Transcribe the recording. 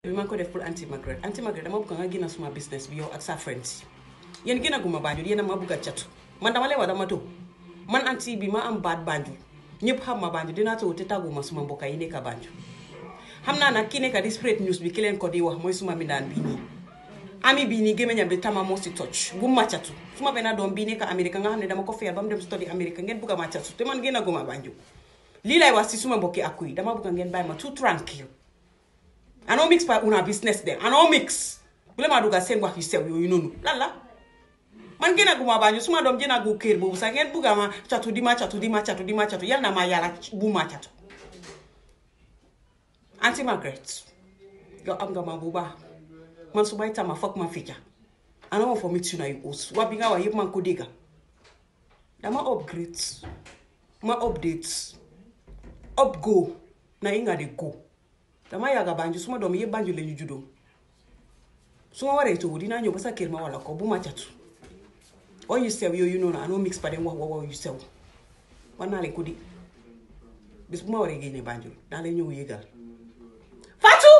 man ko def pour Auntie Margret dama bëgg nga gëna suma business bi yow ak sa friends yeen gëna guma Banjul yeen ma bëgg a catu man dama lay wax dama to man Auntie bi ma am baat Banjul ñepp xam ma Banjul dina to te taguma suma mbokk yi nekk Banjul xamna nak ki nekk di spread news bi ki len ko di wax moy suma mindaan bi ni ami bi ni gemeñam bi tama mo ci touch bu ma catu suma bena dom bi nekk America nga xamne dama ko fiyal bam dem study America ngeen bëgg ma catu te man gëna guma Banjul li lay wax ci suma mbokk akuy dama bëgg ngeen bay ma tout tranquille I don't mix by una business there. I don't mix. Bule ma duga sen wax yu sew yoyu nonu. Lala. Man gena guma Banjul suma dom jena gu kër bobu sa ngeen buga ma chatu di ma chatu yal na ma yala bu ma chatu. Auntie Margret. Yo am nga ma bu baax. Man su bay tama fok ma fija. I don't want for me to na you os. Wa bi nga wa yep man ko diga. Dama upgrade. Ma updates. Up go. Na inga de go. Dama yaga Banjul suma doom yeb Banjul lañu juddoo suma waré to dina ñëw ba sa kër ma wala ko bu ma ciatu o yu sew yoyu noonu ano mix pa dem wax yu sew wana le ko di bis bu ma waré génné Banjul da lay ñëw yégal Fatou